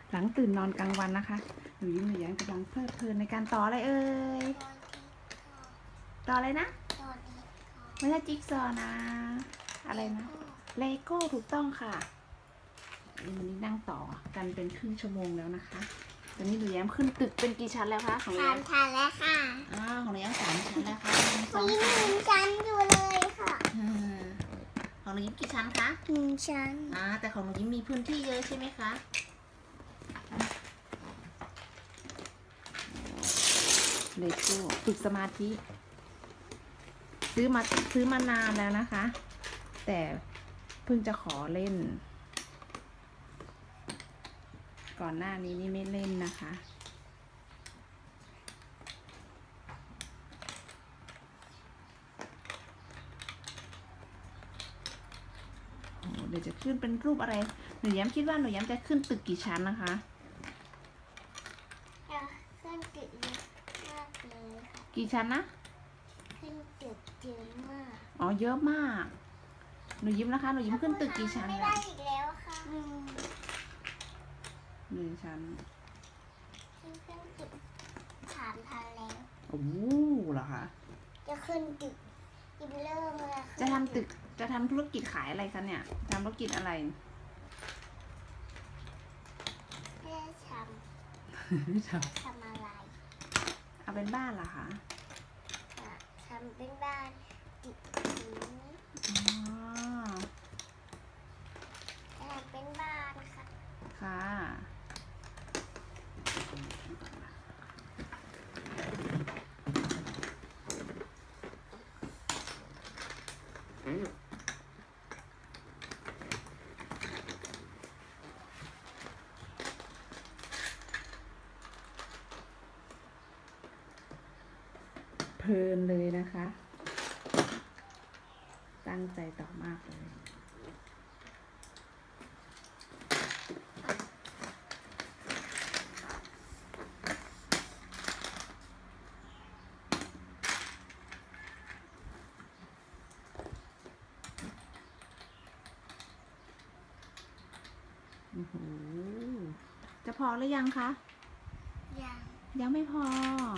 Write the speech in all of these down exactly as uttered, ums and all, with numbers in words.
หลังตื่นนอนกลางวันนะคะหนูยิ้มหนูแย้มกำลังเพลิดเพลินในการต่ออะไรเอ่ยต่ออะไรนะไม่ใช่จิ๊กซอว์นะอะไรนะเลโก้ถูกต้องค่ะวันนี้นั่งต่อกันเป็นครึ่งชั่วโมงแล้วนะคะตอนนี้หนูแย้มขึ้นตึกเป็นกี่ชั้นแล้วคะของหนูสาแย้มมชั้นแล้วค่ะอ้าวของหนูแย้มสามชั้นแล้วค่ะสขอองงยิ้มชั้นหนึ่งชั้นอยู่เลยค่ะอ่าของหนูยิ้มกี่ชั้นคะหนึ่งชั้นอ่าแต่ของหนูยิ้มมีพื้นที่เยอะใช่ไหมคะเลโก้ฝึกสมาธิซื้อมาซื้อมานานแล้วนะคะ แต่เพิ่งจะขอเล่น ก่อนหน้านี้นี่ไม่เล่นนะคะโอ้เดี๋ยวจะขึ้นเป็นรูปอะไรหนูแย้มคิดว่าหนูแย้มจะขึ้นตึกกี่ชั้นนะคะจะขึ้นตึกเยอะมากเลยค่ะกี่ชั้นนะขึ้นตึกเยอะมากอ๋อเยอะมากหนูยิ้มนะคะหนูยิ้มขึ้นตึกกี่ชั้นไม่แล้ได้วอีกแล้วค่ะอืมหนึ่งชั้นขึ้นขึ้นตึกสามชั้นแล้วโอ้โหเหรอคะจะขึ้นตึกยิ้มเริ่มเลยจะทำตึกจะทำธุรกิจขายอะไรคะเนี่ยทำธุรกิจอะไรไม่ได้ทไม่ทำทำอะไรำเอาเป็นบ้านเหรอคะอะทำเป็นบ้านติดหินอ๋อทำเป็นบ้านค่ะค่ะเพลินเลยนะคะ ตั้งใจต่อมากเลยโอ้โหจะพอหรือยังคะยังยังไม่พอ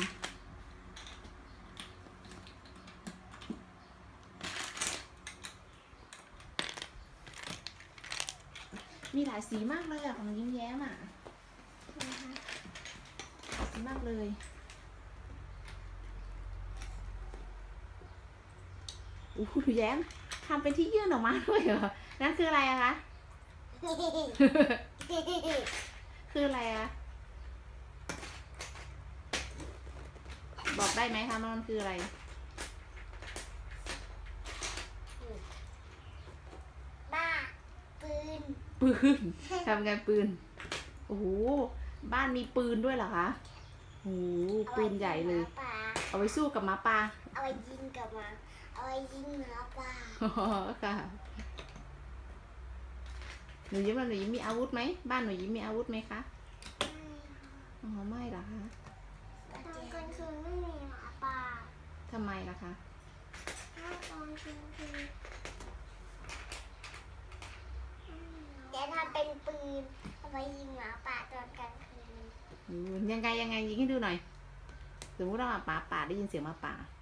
มีหลายสีมากเลยอะของยิ้มแย้มอะนะคะหลายสีมากเลยโอ้โหแย้มทำเป็นที่ยื่นออกมาด้วยเหรอ นั่นคืออะไรอะคะ คืออะไรอะบอกได้ไหมคะมันคืออะไรบ้าปืนปืน ทำไงปืน โอ้โห บ้านมีปืนด้วยเหรอคะ โอ้โห ปืนใหญ่เลยป่าเอาไว้สู้กับหมาป่าเอาไว้ยิงกับหมาเอาไว้ยิงหมาป่าอ๋อค่ะหนูยิ้มว่าหนูยิ้มมีอาวุธไหม บ้านหนูยิ้มมีอาวุธไหมคะ อ๋อ ไม่เหรอคะตอนกลางคืนไม่มีหมาป่าทำไมล่ะคะถ้าตอนกลางคืนเดี๋ยวทำเป็นปืนเอาไว้ยิงหมาป่าตอนกลางคืนอืมยังไงยังไงยิงให้ดูหน่อย สมมติว่าหมาป่าป่าได้ยินเสียงหมาป่า